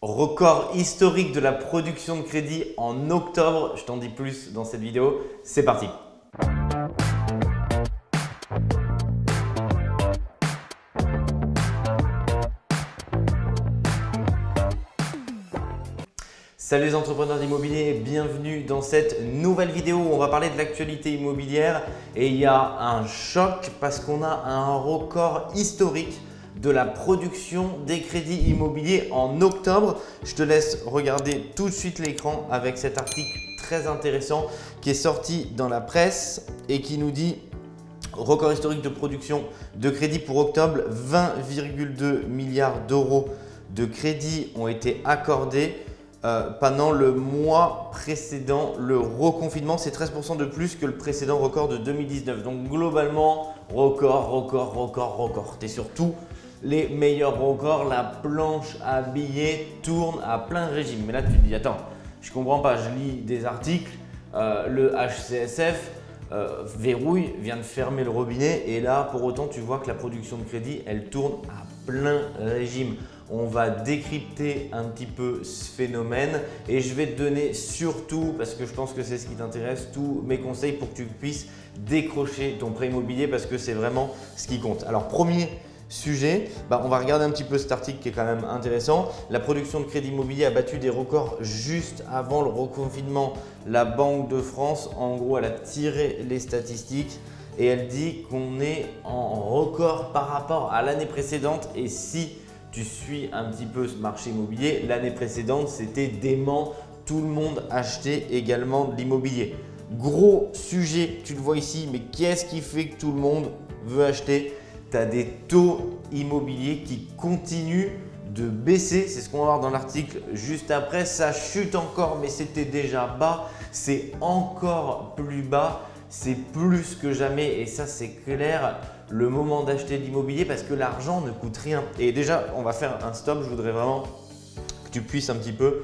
Record historique de la production de crédit en octobre. Je t'en dis plus dans cette vidéo. C'est parti. Salut les entrepreneurs d'immobilier, bienvenue dans cette nouvelle vidéo où on va parler de l'actualité immobilière et il y a un choc parce qu'on a un record historique de la production des crédits immobiliers en octobre. Je te laisse regarder tout de suite l'écran avec cet article très intéressant qui est sorti dans la presse et qui nous dit record historique de production de crédits pour octobre, 20,2 milliards d'euros de crédits ont été accordés. Pendant le mois précédent le reconfinement, c'est 13% de plus que le précédent record de 2019. Donc globalement, record. Tu es sur tous les meilleurs records. La planche à billets tourne à plein régime. Mais là, tu te dis, attends, je comprends pas, je lis des articles, le HCSF verrouille, vient de fermer le robinet et là, pour autant, tu vois que la production de crédit, elle tourne à plein régime. On va décrypter un petit peu ce phénomène et je vais te donner surtout, parce que je pense que c'est ce qui t'intéresse, tous mes conseils pour que tu puisses décrocher ton prêt immobilier parce que c'est vraiment ce qui compte. Alors, premier sujet, on va regarder un petit peu cet article qui est quand même intéressant. La production de crédit immobilier a battu des records juste avant le reconfinement. La Banque de France, en gros, elle a tiré les statistiques et elle dit qu'on est en record par rapport à l'année précédente. Et si tu suis un petit peu ce marché immobilier, l'année précédente, c'était dément. Tout le monde achetait également de l'immobilier. Gros sujet, tu le vois ici, mais qu'est-ce qui fait que tout le monde veut acheter? Tu as des taux immobiliers qui continuent de baisser. C'est ce qu'on va voir dans l'article juste après. Ça chute encore, mais c'était déjà bas. C'est encore plus bas. C'est plus que jamais et ça, c'est clair. Le moment d'acheter de l'immobilier parce que l'argent ne coûte rien. Et déjà, on va faire un stop. Je voudrais vraiment que tu puisses un petit peu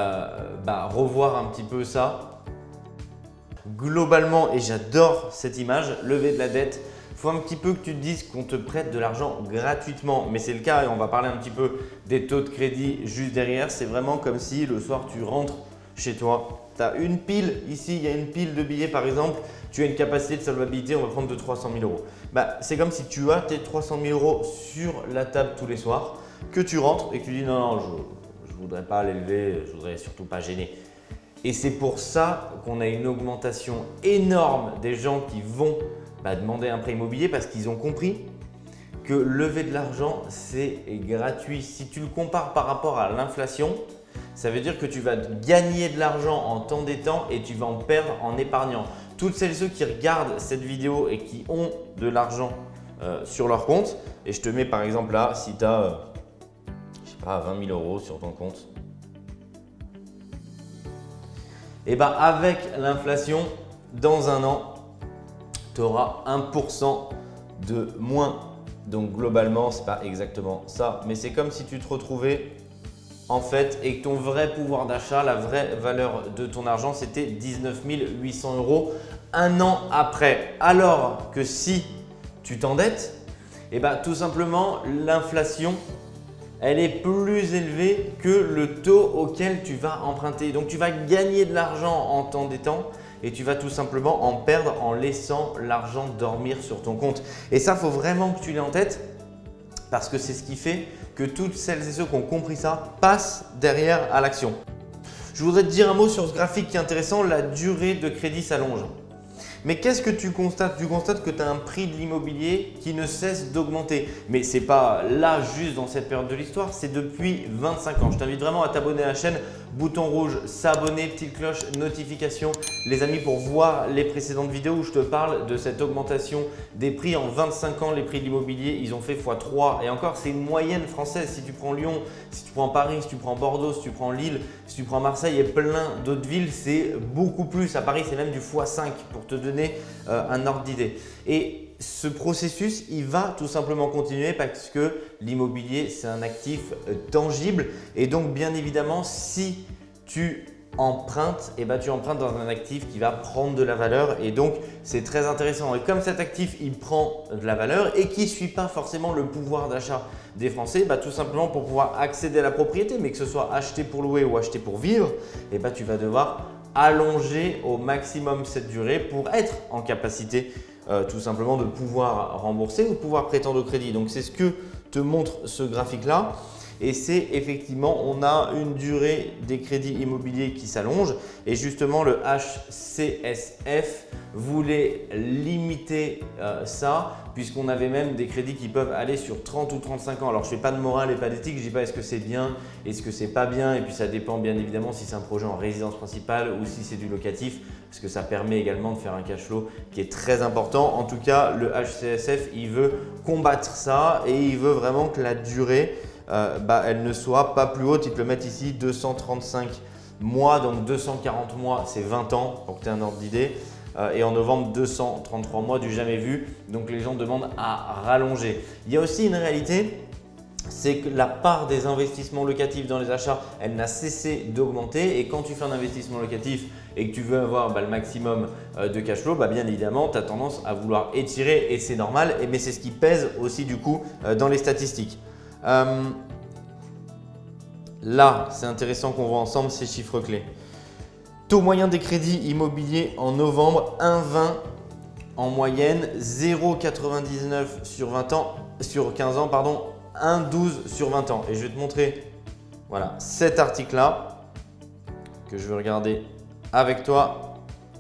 revoir un petit peu ça. Globalement, et j'adore cette image, lever de la dette. Il faut un petit peu que tu te dises qu'on te prête de l'argent gratuitement. Mais c'est le cas et on va parler un petit peu des taux de crédit juste derrière. C'est vraiment comme si le soir, tu rentres chez toi. Tu as une pile, ici il y a une pile de billets par exemple, tu as une capacité de solvabilité, on va prendre de 300 000 euros. C'est comme si tu as tes 300 000 euros sur la table tous les soirs, que tu rentres et que tu dis non, je ne voudrais pas l'élever, je ne voudrais surtout pas gêner. Et c'est pour ça qu'on a une augmentation énorme des gens qui vont demander un prêt immobilier parce qu'ils ont compris que lever de l'argent, c'est gratuit. Si tu le compares par rapport à l'inflation, ça veut dire que tu vas gagner de l'argent en t'endettant et tu vas en perdre en épargnant. Toutes celles et ceux qui regardent cette vidéo et qui ont de l'argent sur leur compte, et je te mets par exemple là, si tu as, je sais pas, 20 000 euros sur ton compte, et avec l'inflation, dans un an, tu auras 1% de moins. Donc globalement, ce n'est pas exactement ça, mais c'est comme si tu te retrouvais en fait et que ton vrai pouvoir d'achat, la vraie valeur de ton argent, c'était 19 800 euros un an après. Alors que si tu t'endettes, tout simplement, l'inflation, elle est plus élevée que le taux auquel tu vas emprunter. Donc, tu vas gagner de l'argent en t'endettant et tu vas tout simplement en perdre en laissant l'argent dormir sur ton compte. Et ça, il faut vraiment que tu l'aies en tête parce que c'est ce qui fait que toutes celles et ceux qui ont compris ça passent derrière à l'action. Je voudrais te dire un mot sur ce graphique qui est intéressant, la durée de crédit s'allonge. Mais qu'est-ce que tu constates? Tu constates que tu as un prix de l'immobilier qui ne cesse d'augmenter. Mais ce n'est pas là juste dans cette période de l'histoire, c'est depuis 25 ans. Je t'invite vraiment à t'abonner à la chaîne, bouton rouge, s'abonner, petite cloche, notification. Les amis, pour voir les précédentes vidéos où je te parle de cette augmentation des prix en 25 ans, les prix de l'immobilier, ils ont fait x3. Et encore, c'est une moyenne française. Si tu prends Lyon, si tu prends Paris, si tu prends Bordeaux, si tu prends Lille, si tu prends Marseille et plein d'autres villes, c'est beaucoup plus. À Paris, c'est même du x5 pour te donner un ordre d'idée. Et ce processus, il va tout simplement continuer parce que l'immobilier, c'est un actif tangible. Et donc, bien évidemment, si tu empruntes, et tu empruntes dans un actif qui va prendre de la valeur et donc c'est très intéressant. Et comme cet actif il prend de la valeur et qui ne suit pas forcément le pouvoir d'achat des Français, tout simplement pour pouvoir accéder à la propriété, mais que ce soit acheter pour louer ou acheter pour vivre, tu vas devoir allonger au maximum cette durée pour être en capacité tout simplement de pouvoir rembourser ou de pouvoir prétendre au crédit. Donc c'est ce que te montre ce graphique là. Et c'est effectivement, on a une durée des crédits immobiliers qui s'allonge et justement le HCSF voulait limiter ça puisqu'on avait même des crédits qui peuvent aller sur 30 ou 35 ans. Alors je ne fais pas de morale et pas d'éthique, je ne dis pas est-ce que c'est bien, est-ce que c'est pas bien et puis ça dépend bien évidemment si c'est un projet en résidence principale ou si c'est du locatif parce que ça permet également de faire un cash flow qui est très important. En tout cas, le HCSF, il veut combattre ça et il veut vraiment que la durée elle ne soit pas plus haute. Ils te le mettent ici 235 mois, donc 240 mois c'est 20 ans pour que tu aies un ordre d'idée et en novembre 233 mois du jamais vu, donc les gens demandent à rallonger. Il y a aussi une réalité, c'est que la part des investissements locatifs dans les achats, elle n'a cessé d'augmenter et quand tu fais un investissement locatif et que tu veux avoir le maximum de cash flow, bien évidemment tu as tendance à vouloir étirer et c'est normal, mais c'est ce qui pèse aussi du coup dans les statistiques. Là, c'est intéressant qu'on voit ensemble ces chiffres clés. Taux moyen des crédits immobiliers en novembre, 1,20 en moyenne, 0,99 sur 20 ans, sur 15 ans, pardon, 1,12 sur 20 ans. Et je vais te montrer voilà, cet article-là que je vais regarder avec toi.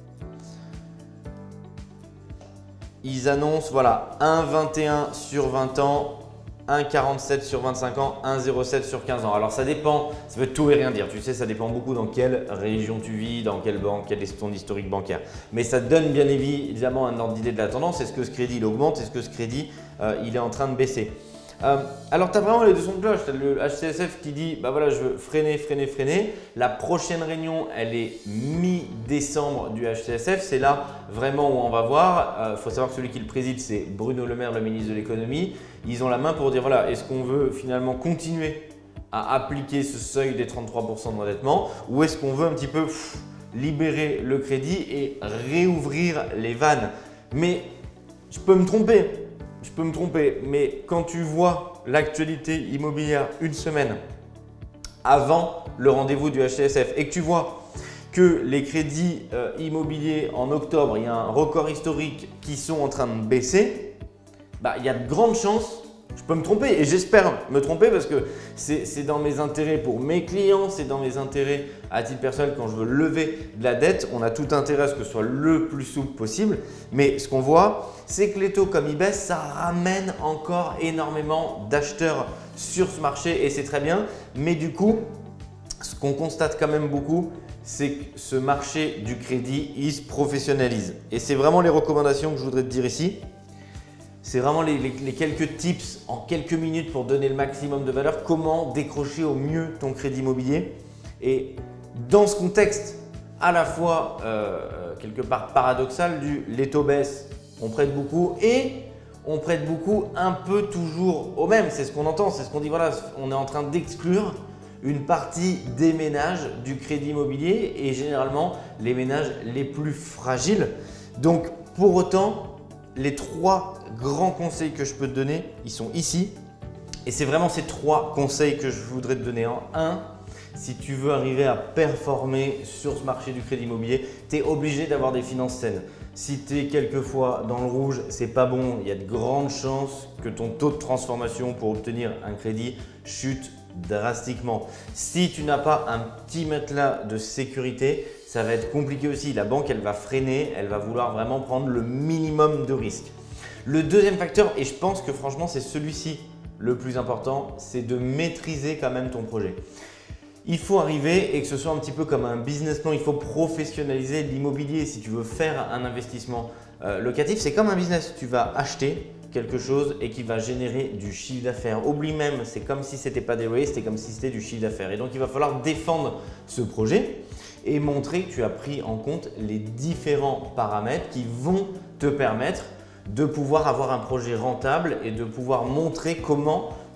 Ils annoncent voilà, 1,21 sur 20 ans, 1,47 sur 25 ans, 1,07 sur 15 ans. Alors ça dépend, ça veut tout et rien dire. Tu sais, ça dépend beaucoup dans quelle région tu vis, dans quelle banque, quel est ton historique bancaire. Mais ça te donne bien évidemment un ordre d'idée de la tendance. Est-ce que ce crédit il augmente? Est-ce que ce crédit il est en train de baisser? Alors tu as vraiment les deux sons de cloche. Tu as le HCSF qui dit voilà, je veux freiner, freiner, freiner. La prochaine réunion, elle est mi-décembre du HCSF. C'est là vraiment où on va voir. Faut savoir que celui qui le préside, c'est Bruno Le Maire, le ministre de l'économie. Ils ont la main pour dire voilà, est-ce qu'on veut finalement continuer à appliquer ce seuil des 33% d'endettement ou est-ce qu'on veut un petit peu libérer le crédit et réouvrir les vannes? Mais je peux me tromper. Mais quand tu vois l'actualité immobilière une semaine avant le rendez-vous du HCSF et que tu vois que les crédits immobiliers en octobre, il y a un record historique qui sont en train de baisser, il y a de grandes chances, je peux me tromper et j'espère me tromper parce que c'est dans mes intérêts pour mes clients, c'est dans mes intérêts à titre personnel quand je veux lever de la dette. On a tout intérêt à ce que ce soit le plus souple possible. Mais ce qu'on voit, c'est que les taux comme ils baissent, ça ramène encore énormément d'acheteurs sur ce marché et c'est très bien. Mais du coup, ce qu'on constate quand même beaucoup, c'est que ce marché du crédit, il se professionnalise. Et c'est vraiment les recommandations que je voudrais te dire ici. C'est vraiment les quelques tips en quelques minutes pour donner le maximum de valeur. Comment décrocher au mieux ton crédit immobilier. Et dans ce contexte à la fois quelque part paradoxal les taux baissent, on prête beaucoup et on prête beaucoup un peu toujours au même. C'est ce qu'on entend, c'est ce qu'on dit. Voilà, on est en train d'exclure une partie des ménages du crédit immobilier et généralement les ménages les plus fragiles. Donc pour autant, les trois grands conseils que je peux te donner, ils sont ici. Et c'est vraiment ces trois conseils que je voudrais te donner. Un, si tu veux arriver à performer sur ce marché du crédit immobilier, tu es obligé d'avoir des finances saines. Si tu es quelquefois dans le rouge, c'est pas bon. Il y a de grandes chances que ton taux de transformation pour obtenir un crédit chute drastiquement. Si tu n'as pas un petit matelas de sécurité, ça va être compliqué aussi. La banque, elle va freiner, elle va vouloir vraiment prendre le minimum de risques. Le deuxième facteur, et je pense que franchement, c'est celui-ci le plus important, c'est de maîtriser quand même ton projet. Il faut arriver et que ce soit un petit peu comme un business plan, il faut professionnaliser l'immobilier. Si tu veux faire un investissement locatif, c'est comme un business. Tu vas acheter quelque chose et qui va générer du chiffre d'affaires. Oublie même, c'est comme si ce n'était pas des loyers, c'était comme si c'était du chiffre d'affaires. Et donc, il va falloir défendre ce projet et montrer que tu as pris en compte les différents paramètres qui vont te permettre de pouvoir avoir un projet rentable et de pouvoir montrer comment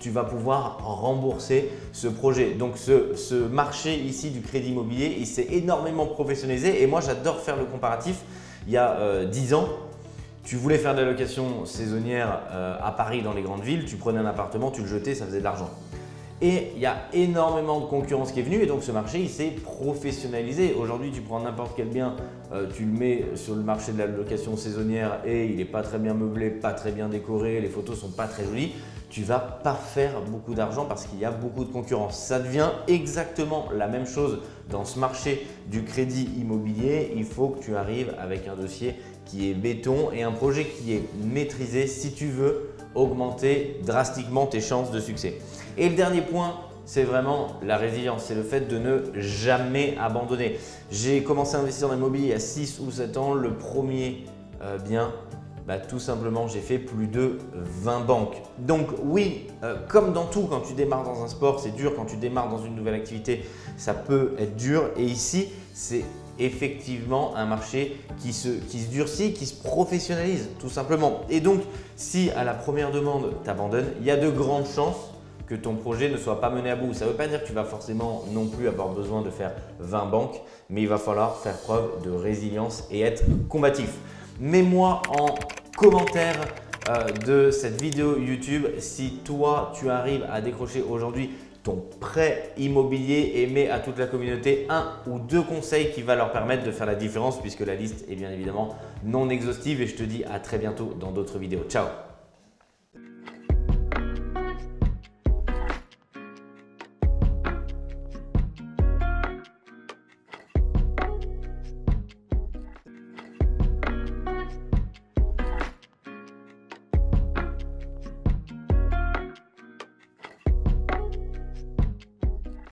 tu vas pouvoir rembourser ce projet. Donc ce marché ici du crédit immobilier, il s'est énormément professionnalisé et moi j'adore faire le comparatif. Il y a 10 ans, tu voulais faire de la location saisonnière à Paris dans les grandes villes, tu prenais un appartement, tu le jetais, ça faisait de l'argent. Et il y a énormément de concurrence qui est venue et donc ce marché il s'est professionnalisé. Aujourd'hui, tu prends n'importe quel bien, tu le mets sur le marché de la location saisonnière et il n'est pas très bien meublé, pas très bien décoré, les photos sont pas très jolies. Tu ne vas pas faire beaucoup d'argent parce qu'il y a beaucoup de concurrence. Ça devient exactement la même chose dans ce marché du crédit immobilier. Il faut que tu arrives avec un dossier qui est béton et un projet qui est maîtrisé si tu veux augmenter drastiquement tes chances de succès. Et le dernier point, c'est vraiment la résilience, c'est le fait de ne jamais abandonner. J'ai commencé à investir dans l'immobilier il y a 6 ou 7 ans. Le premier bien, tout simplement, j'ai fait plus de 20 banques. Donc oui, comme dans tout, quand tu démarres dans un sport, c'est dur. Quand tu démarres dans une nouvelle activité, ça peut être dur. Et ici, c'est effectivement un marché qui se durcit, qui se professionnalise tout simplement. Et donc, si à la première demande, tu abandonnes, il y a de grandes chances que ton projet ne soit pas mené à bout. Ça ne veut pas dire que tu vas forcément non plus avoir besoin de faire 20 banques, mais il va falloir faire preuve de résilience et être combatif. Mets-moi en commentaire de cette vidéo YouTube si toi tu arrives à décrocher aujourd'hui ton prêt immobilier et mets à toute la communauté 1 ou 2 conseils qui va leur permettre de faire la différence puisque la liste est bien évidemment non exhaustive et je te dis à très bientôt dans d'autres vidéos. Ciao!